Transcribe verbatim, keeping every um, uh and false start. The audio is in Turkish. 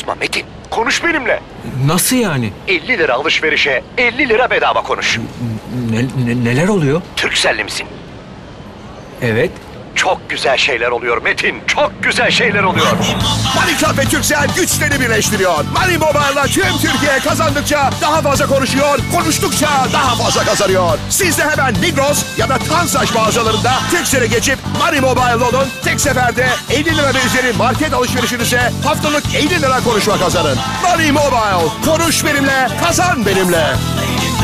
Korkma Metin. Konuş benimle. Nasıl yani? elli lira alışverişe elli lira bedava konuş. Ne, ne- neler oluyor? Turkcell'li misin? Evet. Çok güzel şeyler oluyor Metin. Çok güzel şeyler oluyor. Money Club ve Turkcell güçlerini birleştiriyor. Money Mobile'la tüm Türkiye kazandıkça daha fazla konuşuyor, konuştukça daha fazla kazanıyor. Siz de hemen Migros ya da Tansaç mağazalarında Turkcell'e geçip Money Mobile olun. Tek seferde elli lira ve üzeri market alışverişinize haftalık elli lira konuşma kazanın. Money Mobile. Konuş benimle, kazan benimle.